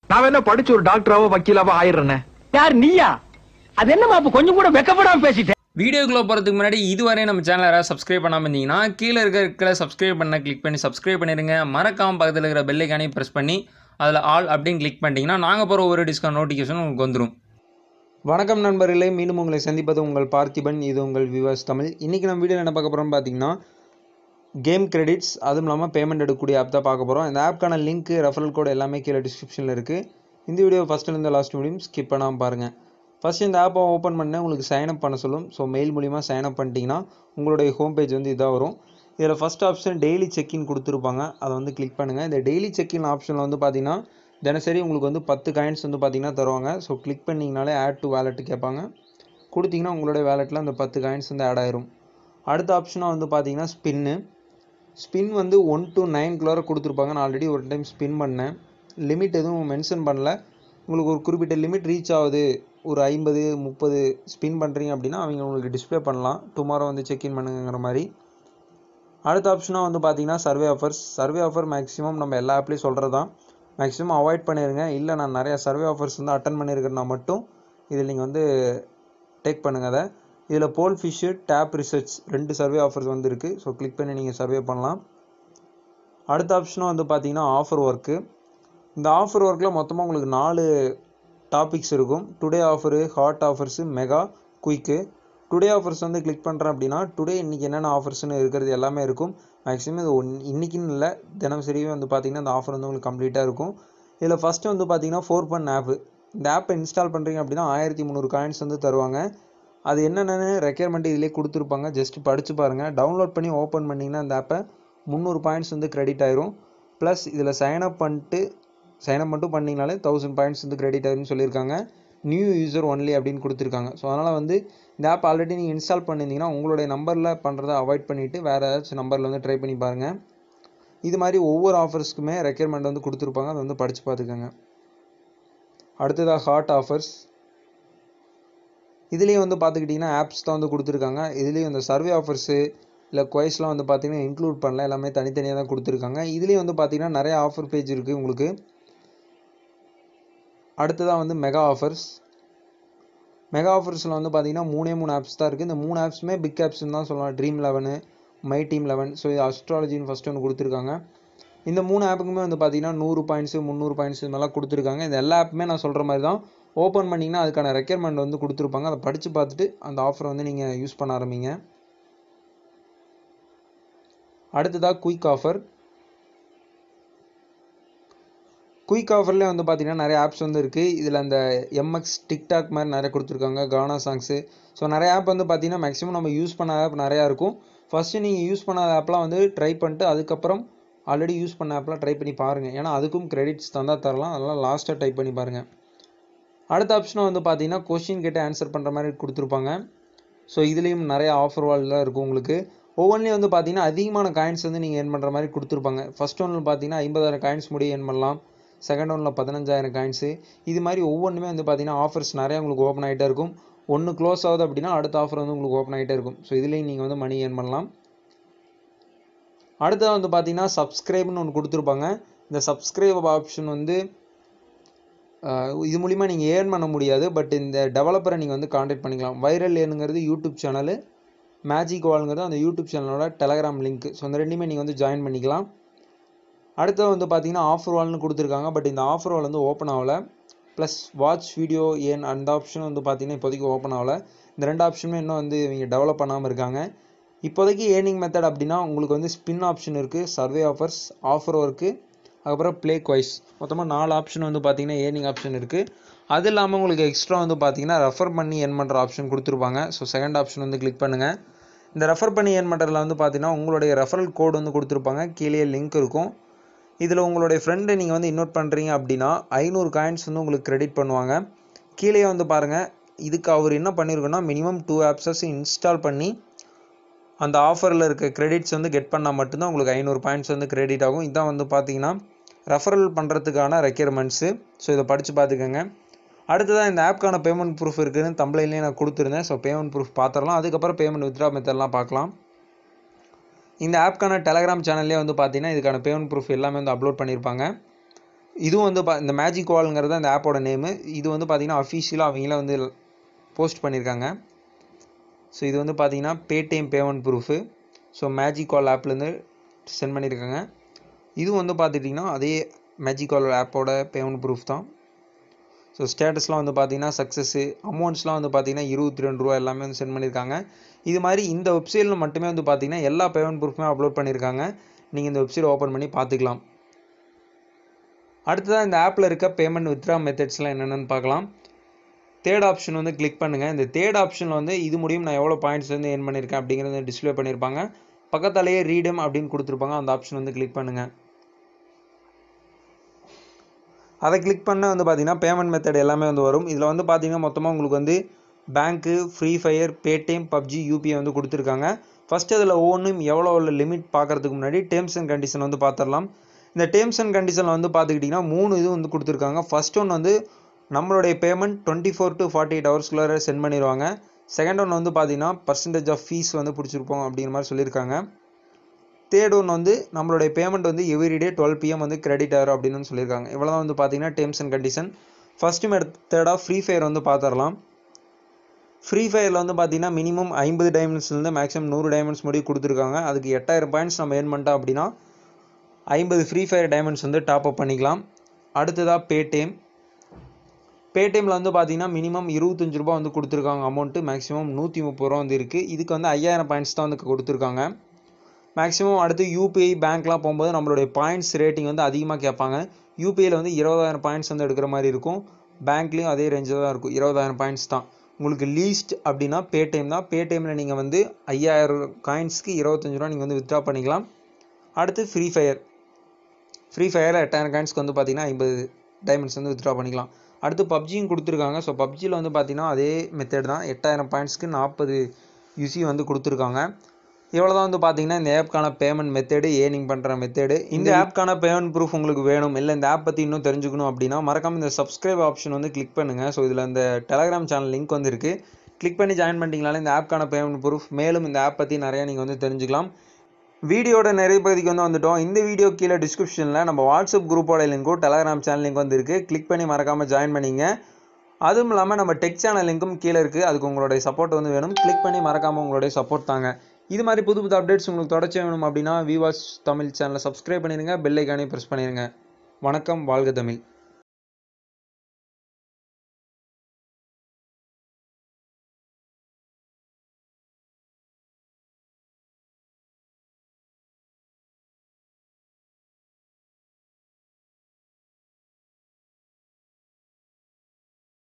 நான் என்ன படிச்சு ஒரு டாக்டராவோ வக்கீலாவோ ஆயிடுறேன். யார் நீயா? அது என்னமா அப்ப கொஞ்சம் கூட வெக்கப்படாம பேசிட்டேன். வீடியோக்குள்ள போகிறதுக்கு முன்னாடி இதுவரை நம்ம சேனல் யாராவது சப்ஸ்கிரைப் பண்ணாமல் இருந்தீங்கன்னா கீழே இருக்கிற சப்ஸ்கிரைப் பண்ண கிளிக் பண்ணி சப்ஸ்கிரைப் பண்ணிடுங்க. மறக்காமல் பக்கத்தில் இருக்கிற பெல் ஐக்கானையும் ப்ரெஸ் பண்ணி அதில் ஆல் அப்படின்னு கிளிக் பண்ணிட்டீங்கன்னா நாங்கள் போகிற ஒரு டிஸ்கவுண்ட் நோட்டிஃபிகேஷன் உங்களுக்கு வந்துடும். வணக்கம் நண்பர்களே, மீண்டும் உங்களை சந்திப்பது உங்கள் பார்த்திபன். இது உங்கள் விவாஸ் தமிழ். இன்றைக்கி நம்ம வீடியோவில் என்ன பார்க்க போகிறோம்னு பார்த்தீங்கன்னா கேம் கிரெடிட்ஸ், அதுவும் இல்லாமல் பேமெண்ட் எடுக்கக்கூடிய ஆப் தான் பார்க்க போகிறோம். இந்த ஆப்க்கான லிங்க், ரெஃபரல் கோடு எல்லாமே கீழே டிஸ்கிரிப்ஷனில் இருக்குது. இந்த வீடியோ ஃபஸ்ட்டிலேருந்து லாஸ்ட் முடியும் ஸ்கிப் பண்ணாமல் பாருங்கள். ஃபஸ்ட் இந்த ஆப்பை ஓப்பன் பண்ண உங்களுக்கு சைன்அப் பண்ண சொல்லும். ஸோ மெயில் மூலிமா சைன்அப் பண்ணிட்டீங்கன்னா உங்களுடைய ஹோம் பேஜ் வந்து இதாக வரும். இதில் ஃபஸ்ட் ஆப்ஷன் டெய்லி செக்இன் கொடுத்துருப்பாங்க, அதை வந்து கிளிக் பண்ணுங்கள். இந்த டெய்லி செக்இன் ஆப்ஷனில் வந்து பார்த்தீங்கன்னா தினசரி உங்களுக்கு வந்து 10 காயின்ஸ் வந்து பார்த்தீங்கன்னா தருவாங்க. ஸோ கிளிக் பண்ணிங்கனாலே ஆட் டு வேலெட் கேட்பாங்க. கொடுத்தீங்கன்னா உங்களுடைய வேலெட்டில் அந்த 10 காயின்ஸ் வந்து ஆட் ஆயிரும். அடுத்த ஆப்ஷனாக வந்து பார்த்தீங்கன்னா ஸ்பின் வந்து 1 to 9 கொடுத்துருப்பாங்க. நான் ஆல்ரெடி ஒரு டைம் ஸ்பின் பண்ணேன். லிமிட் எதுவும் மென்ஷன் பண்ணல. உங்களுக்கு ஒரு குறிப்பிட்ட லிமிட் ரீச் ஆகுது, ஒரு 50-30 ஸ்பின் பண்ணுறீங்க அப்படின்னா அவங்க உங்களுக்கு டிஸ்பிளே பண்ணலாம், டுமாரோ வந்து செக்இன் பண்ணுங்கிற மாதிரி. அடுத்த ஆப்ஷனாக வந்து பார்த்தீங்கன்னா சர்வே ஆஃபர் மேக்ஸிமம் நம்ம எல்லா ஆப்லேயும் சொல்கிறது தான். மேக்ஸிமம் அவாய்ட் பண்ணிடுங்க. இல்லை நான் நிறையா சர்வே ஆஃபர்ஸ் வந்து அட்டன் பண்ணியிருக்கிறேன்னா மட்டும் இதில் நீங்கள் வந்து டேக் பண்ணுங்கள். அதை இதில் Pollfish, tap research 2 survey offers வந்து இருக்குது. ஸோ கிளிக் பண்ணி நீங்கள் சர்வே பண்ணலாம். அடுத்த ஆப்ஷனாக வந்து பார்த்தீங்கன்னா ஆஃபர் ஒர்க்கு. இந்த ஆஃபர் ஒர்க்கில் மொத்தமாக உங்களுக்கு 4 டாபிக்ஸ் இருக்கும். Today offer, hot offers, mega, quick. Today offers வந்து கிளிக் பண்ணுறேன் அப்படின்னா டுடே இன்றைக்கி என்னென்ன ஆஃபர்ஸ்னு இருக்கிறது எல்லாமே இருக்கும். மேக்ஸிமம் இது இன்றைக்கின்னு இல்லை, தினசரியும் வந்து பார்த்திங்கன்னா இந்த ஆஃபர் வந்து உங்களுக்கு கம்ப்ளீட்டாக இருக்கும். இதில் ஃபஸ்ட்டு வந்து பார்த்திங்கன்னா 4 ஆப்பு. இந்த ஆப்பை இன்ஸ்டால் பண்ணுறீங்க அப்படின்னா 1300 காயின்ஸ் வந்து தருவாங்க. அது என்னென்னு ரெக்யர்மெண்ட் இதிலே கொடுத்துருப்பாங்க, ஜஸ்ட் படித்து பாருங்கள். டவுன்லோட் பண்ணி ஓப்பன் பண்ணிங்கன்னா இந்த ஆப்பை 300 பாயிண்ட்ஸ் வந்து கிரெடிட் ஆயிரும். ப்ளஸ் இதில் சைன்அப் மட்டும் பண்ணிங்கனாலே 1000 பாயிண்ட்ஸ் வந்து கிரெடிட் ஆயிரும்னு சொல்லியிருக்காங்க. நியூ யூசர் ஒன்லி அப்படின்னு கொடுத்துருக்காங்க. ஸோ அதனால் வந்து இந்த ஆப் ஆல்ரெடி நீங்கள் இன்ஸ்டால் பண்ணியிருந்தீங்கன்னா உங்களுடைய நம்பரில் பண்ணுறதை அவாய்ட் பண்ணிவிட்டு வேறு ஏதாச்சும் நம்பரில் வந்து ட்ரை பண்ணி பாருங்கள். இது மாதிரி ஒவ்வொரு ஆஃபர்ஸ்க்குமே ரெக்யர்மெண்ட் வந்து கொடுத்துருப்பாங்க, அதை வந்து படித்து பார்த்துக்கோங்க. அடுத்ததாக ஹாட் ஆஃபர்ஸ். இதுலேயும் வந்து பார்த்துக்கிட்டிங்கன்னா ஆப்ஸ் தான் வந்து கொடுத்துருக்காங்க. இதுலேயும் இந்த சர்வே ஆஃபர்ஸு இல்லை குவைஸ்லாம் வந்து பார்த்திங்கன்னா இன்க்ளூட் பண்ணல, எல்லாமே தனித்தனியாக தான் கொடுத்துருக்காங்க. இதுலேயும் வந்து பார்த்திங்கன்னா நிறைய ஆஃபர் பேஜ் இருக்குது உங்களுக்கு. அடுத்ததாக வந்து மெகா ஆஃபர்ஸில் வந்து பார்த்திங்கன்னா 3 ஆப்ஸ் தான் இருக்குது. இந்த 3 ஆப்ஸுமே பிக் ஆப்ஸ்ன்னு தான் சொல்லலாம். Dream 11, my team 11. ஸோ இது அஸ்ட்ராலஜின்னு ஃபஸ்ட்டு ஒன்று கொடுத்துருக்காங்க. இந்த 3 ஆப்புக்குமே வந்து பார்த்திங்கன்னா 100 பாயிண்ட்ஸு, 300 பாயிண்ட்ஸு இது மாதிரிலாம் கொடுத்துருக்காங்க. இந்த எல்லா ஆப்புமே நான் சொல்கிற மாதிரி தான். ஓப்பன் பண்ணிங்கன்னா அதுக்கான ரெக்யர்மெண்ட் வந்து கொடுத்துருப்பாங்க, அதை படித்து பார்த்துட்டு அந்த ஆஃபரை வந்து நீங்கள் யூஸ் பண்ண ஆரம்பிங்க. அடுத்ததாக குயிக் ஆஃபர்லேயே வந்து பார்த்தீங்கன்னா நிறைய ஆப்ஸ் வந்து இருக்குது. இதில் அந்த எம்எக்ஸ், டிக்டாக் மாதிரி நிறைய கொடுத்துருக்காங்க, கானா சாங்ஸு. ஸோ நிறைய ஆப் வந்து பார்த்தீங்கன்னா மேக்ஸிமம் நம்ம யூஸ் பண்ண ஆப் நிறையா இருக்கும். ஃபஸ்ட்டு நீங்கள் யூஸ் பண்ணாத ஆப்லாம் வந்து ட்ரை பண்ணிட்டு அதுக்கப்புறம் ஆல்ரெடி யூஸ் பண்ண ஆப்லாம் ட்ரை பண்ணி பாருங்கள். ஏன்னா அதுக்கும் கிரெடிட்ஸ் தரலாம், அதெல்லாம் லாஸ்ட்டாக டைப் பண்ணி பாருங்கள். அடுத்த ஆப்ஷனாக வந்து பார்த்தீங்கன்னா கொஸ்டின் கேட்டு ஆன்சர் பண்ணுற மாதிரி கொடுத்துருப்பாங்க. ஸோ இதுலேயும் நிறைய ஆஃபர் வால்லாம் இருக்கும் உங்களுக்கு. ஒவ்வொன்றிலையும் வந்து பார்த்தீங்கன்னா அதிகமான காயின்ஸ் வந்து நீங்கள் ஏர்ன் பண்ணுற மாதிரி கொடுத்துருப்பாங்க. ஃபஸ்ட் ஒன்றில் பார்த்தீங்கன்னா 50,000 காயின்ஸ் முடிய ஏர்ன் பண்ணலாம். செகண்ட் ஒன்றில் 15,000 காயின்ஸு. இது மாதிரி ஒவ்வொன்றுமே வந்து பார்த்தீங்கன்னா ஆஃபர்ஸ் நிறையா உங்களுக்கு ஓப்பன் ஆகிட்டே இருக்கும். ஒன்று க்ளோஸ் ஆகுது அப்படின்னா அடுத்த ஆஃபர் வந்து உங்களுக்கு ஓப்பன் ஆகிட்டே இருக்கும். ஸோ இதுலேயும் நீங்கள் வந்து மணி ஏர்ன் பண்ணலாம். அடுத்ததாக வந்து பார்த்தீங்கன்னா சப்ஸ்கிரைப்னு ஒன்று கொடுத்துருப்பாங்க. இந்த சப்ஸ்கிரைப் ஆப்ஷன் வந்து இது மூலிமா நீங்கள் ஏர்ன் பண்ண முடியாது, பட் இந்த டெவலப்பரை நீங்கள் வந்து காண்டாக்ட் பண்ணிக்கலாம். வைரல் ஏர்னுங்கிறது யூடியூப் சேனலு, மேஜிக் வால்ங்கிறது அந்த யூடியூப் சேனலோட டெலகிராம் லிங்க். ஸோ அந்த ரெண்டுமே நீங்கள் வந்து ஜாயின் பண்ணிக்கலாம். அடுத்தது வந்து பார்த்தீங்கன்னா ஆஃபர் வால்னு கொடுத்துருக்காங்க, பட் இந்த ஆஃபர் வால் வந்து ஓப்பன் ஆகலை. ப்ளஸ் வாட்ச் வீடியோ ஏர்ன் அந்த ஆப்ஷன் வந்து பார்த்தீங்கன்னா இப்போதைக்கு ஓப்பன் ஆகலை. இந்த 2 ஆப்ஷனுமே இன்னும் வந்து இவங்க டெவலப் பண்ணாமல் இருக்காங்க. இப்போதைக்கு ஏர்னிங் மெத்தட் அப்படின்னா உங்களுக்கு வந்து ஸ்பின் ஆப்ஷன் இருக்குது, சர்வே ஆஃபர்ஸ், ஆஃபர் ஒர்க்கு, அதுக்கப்புறம் ப்ளே குவைஸ். மொத்தமாக 4 ஆப்ஷன் வந்து பார்த்தீங்கன்னா ஏர்னிங் ஆப்ஷன் இருக்குது. அது இல்லாமல் உங்களுக்கு எக்ஸ்ட்ரா வந்து பார்த்தீங்கன்னா ரெஃபர் பண்ணி ஏர்ன் பண்ணுற ஆப்ஷன் கொடுத்துருப்பாங்க. ஸோ செகண்ட் ஆப்ஷன் வந்து கிளிக் பண்ணுங்கள். இந்த ரெஃபர் பண்ணி ஏர்ன் பண்ணுறதுல வந்து பார்த்தீங்கன்னா உங்களுடைய ரெஃபரல் கோடு வந்து கொடுத்துருப்பாங்க, கீழே லிங்க் இருக்கும். இதில் உங்களுடைய ஃப்ரெண்டை நீங்கள் வந்து இன்வைட் பண்ணுறீங்க அப்படின்னா 500 காயின்ஸ் வந்து உங்களுக்கு கிரெடிட் பண்ணுவாங்க. கீழே வந்து பாருங்கள், இதுக்கு அவர் என்ன பண்ணியிருக்கோன்னா மினிமம் 2 ஆப்ஸஸ் இன்ஸ்டால் பண்ணி அந்த ஆஃபரில் இருக்க கிரெடிட்ஸ் வந்து கெட் பண்ணால் மட்டும்தான் உங்களுக்கு 500 பாயிண்ட்ஸ் வந்து கிரெடிட் ஆகும். இதான் வந்து பார்த்தீங்கன்னா ரெஃபரல் பண்ணுறதுக்கான ரெக்யர்மெண்ட்ஸு. ஸோ இதை படித்து பார்த்துக்கோங்க. அடுத்ததாக இந்த ஆப்க்கான பேமெண்ட் ப்ரூஃப் இருக்குதுன்னு தம்ப்ளைன்லேயே நான் கொடுத்துருந்தேன். ஸோ பேமெண்ட் ப்ரூஃப் பார்த்துடலாம், அதுக்கப்புறம் பேமெண்ட் வித்ட்ரா மெத்தட்லாம் பார்க்கலாம். இந்த ஆப்க்கான டெலகிராம் சேனல்லே வந்து பார்த்தீங்கன்னா இதுக்கான பேமெண்ட் ப்ரூஃப் எல்லாமே வந்து அப்லோட் பண்ணியிருப்பாங்க. இதுவும் வந்து இந்த மேஜிக் வால்ங்கிறது அந்த ஆப்போட நேமு. இது வந்து பார்த்தீங்கன்னா அஃபிஷியலாக அவங்களே வந்து போஸ்ட் பண்ணியிருக்காங்க. ஸோ இது வந்து பார்த்தீங்கன்னா Paytm payment proof. So magic wall ஆப்லேருந்து சென்ட் பண்ணியிருக்காங்க. இதுவும் வந்து பார்த்துட்டிங்கன்னா அதே மேஜிக் வால் ஆப்போட பேமெண்ட் ப்ரூஃப் தான். ஸோ ஸ்டேட்டஸ்லாம் வந்து பார்த்தீங்கன்னா சக்ஸஸ்ஸு, அமௌண்ட்ஸ்லாம் வந்து பார்த்தீங்கன்னா ₹22 எல்லாமே வந்து சென்ட் பண்ணியிருக்காங்க. இது மாதிரி இந்த வெப்சைட்டில் மட்டுமே வந்து பார்த்தீங்கன்னா எல்லா பேமெண்ட் ப்ரூஃப்மே அப்லோட் பண்ணியிருக்காங்க. நீங்கள் இந்த வெப்சைட் ஓப்பன் பண்ணி பார்த்துக்கலாம். அடுத்ததாக இந்த ஆப்பில் இருக்க பேமெண்ட் வித்ட்ரா மெத்தட்ஸ்லாம் என்னென்னு பார்க்கலாம். தேர்ட் ஆப்ஷன் வந்து கிளிக் பண்ணுங்கள். இந்த தேர்ட் ஆப்ஷனில் வந்து இது முடியும் நான் எவ்வளோ பாயிண்ட்ஸ் வந்து ஏர்ன் பண்ணியிருக்கேன் அப்படிங்கிறத டிஸ்பிளே பண்ணியிருப்பாங்க. பக்கத்தாலேயே ரீடம் அப்படின்னு கொடுத்துருப்பாங்க. அந்த ஆப்ஷன் வந்து கிளிக் பண்ணுங்கள். அதை கிளிக் பண்ண வந்து பார்த்தீங்கன்னா பேமெண்ட் மெத்தட் எல்லாமே வந்து வரும். இதில் வந்து பார்த்தீங்கன்னா மொத்தமாக உங்களுக்கு வந்து bank, free fire, Paytm, PUBG, UPI வந்து கொடுத்துருக்காங்க. ஃபஸ்ட்டு அதில் ஒவ்வொன்றும் எவ்வளோ லிமிட் பார்க்குறதுக்கு முன்னாடி டேர்ம்ஸ் அண்ட் கண்டிஷன் வந்து பார்த்துடலாம். இந்த டேர்ம்ஸ் அண்ட் கண்டிஷனில் வந்து பார்த்துக்கிட்டிங்கன்னா 3 இது வந்து கொடுத்துருக்காங்க. ஃபஸ்ட் ஒன் வந்து நம்மளுடைய பேமெண்ட் 24 to 48 ஹவர்ஸ்குள்ளே சென்ட் பண்ணிடுவாங்க. செகண்ட் ஒன் வந்து பார்த்தீங்கன்னா பர்சன்டேஜ் ஆஃப் ஃபீஸ் வந்து பிடிச்சிருப்போம் அப்படிங்கிற மாதிரி சொல்லியிருக்காங்க. தேர்ட் ஒன் வந்து நம்மளுடைய பேமெண்ட் வந்து எவ்ரிடே 12 PM வந்து கிரெடிட் ஆகிரும் அப்படின்னு சொல்லியிருக்காங்க. இவ்வளோ தான் வந்து பார்த்தீங்கன்னா டேர்ம்ஸ் அண்ட் கண்டிஷன். ஃபஸ்ட்டு மெத்தடாக ஃப்ரீ ஃபயர் வந்து பார்த்துடலாம். ஃப்ரீ ஃபயரில் வந்து பார்த்தீங்கன்னா மினிமம் 50 டைமண்ட்ஸ்லேருந்து மேக்ஸிமம் 100 டைமண்ட்ஸ் முடிவு கொடுத்துருக்காங்க. அதுக்கு 8000 பாயிண்ட்ஸ் நம்ம ஏர்ன் பண்ணிட்டோம் அப்படின்னா 50 ஃப்ரீ ஃபயர் டைமண்ட்ஸ் வந்து டாப் அப் பண்ணிக்கலாம். அடுத்ததாக பேடிஎம். பேடிஎம்மில் வந்து பார்த்தீங்கன்னா மினிமம் ₹25 வந்து கொடுத்துருக்காங்க அமௌண்ட்டு. மேக்ஸிமம் ₹130 வந்து இருக்குது. இதுக்கு வந்து 5000 பாயிண்ட்ஸ் தான் வந்து கொடுத்துருக்காங்க மேக்ஸிமம். அடுத்து யூபிஐ பேங்க்லாம் போகும்போது நம்மளுடைய பாயிண்ட்ஸ் ரேட்டிங் வந்து அதிகமாக கேட்பாங்க. யூபிஐயில் வந்து 20,000 பாயிண்ட்ஸ் வந்து எடுக்கிற மாதிரி இருக்கும். பேங்க்லேயும் அதே ரேஞ்சில் தான் இருக்கும், 20,000 பாயிண்ட்ஸ் தான். உங்களுக்கு லீஸ்ட் அப்படின்னா பேடிஎம் தான். பேடிஎம்மில் நீங்கள் வந்து 5000 காயின்ஸ்க்கு ₹25 நீங்கள் வந்து வித்ட்ரா பண்ணிக்கலாம். அடுத்து ஃப்ரீ ஃபயர். ஃப்ரீ ஃபயரில் 8000 காயின்ஸ்க்கு வந்து பார்த்தீங்கன்னா 50 டைமண்ட்ஸ் வந்து வித்ட்ரா பண்ணிக்கலாம். அடுத்து பப்ஜியும் கொடுத்துருக்காங்க. ஸோ பப்ஜியில் வந்து பார்த்தீங்கன்னா அதே மெத்தட் தான். 8000 பாயிண்ட்ஸ்க்கு 40 யூசி வந்து கொடுத்துருக்காங்க. இவ்வளோ தான் வந்து பார்த்தீங்கன்னா இந்த ஆப்க்கான பேமெண்ட் மெத்தேடு, ஏர்னிங் பண்ணுற மெத்தேடு. இந்த ஆப்க்கான பேமெண்ட் ப்ரூஃப் உங்களுக்கு வேணும், இல்லை இந்த ஆப் பற்றி இன்னும் தெரிஞ்சுக்கணும் அப்படின்னா மறக்காமல் இந்த சப்ஸ்கிரைப் ஆப்ஷன் வந்து கிளிக் பண்ணுங்கள். ஸோ இதில் இந்த டெலகிராம் சேனல் லிங்க் வந்து இருக்குது. கிளிக் பண்ணி ஜாயின் பண்ணிட்டீங்கனாலே இந்த ஆப்க்கான பேமெண்ட் ப்ரூஃப், மேலும் இந்த ஆப் பற்றி நிறையா நீங்கள் வந்து தெரிஞ்சுக்கலாம். வீடியோட நிறைய பகுதிக்கு வந்து வந்துட்டோம். இந்த வீடியோ கீழே டிஸ்கிரிப்ஷனில் நம்ம வாட்ஸ்அப் குரூப்போட லிங்க்கும் டெலகிராம் சேனல் லிங்க் வந்து இருக்குது. கிளிக் பண்ணி மறக்காமல் ஜாயின் பண்ணிங்க. அதுவும் இல்லாமல் நம்ம டெக் சேனல் லிங்க்கும் கீழே இருக்குது. அதுக்கு உங்களுடைய சப்போர்ட் வந்து வேணும். கிளிக் பண்ணி மறக்காமல் உங்களுடைய சப்போர்ட் தாங்க. இது மாதிரி புது புது அப்டேட்ஸ் உங்களுக்கு தொடர்ச்சி வேணும் அப்படின்னா விவாஸ் தமிழ் சேனலை சப்ஸ்கிரைப் பண்ணிடுங்க. பெல் ஐக்கானே ப்ரெஸ் பண்ணிடுங்க. வணக்கம், வாழ்க தமிழ்.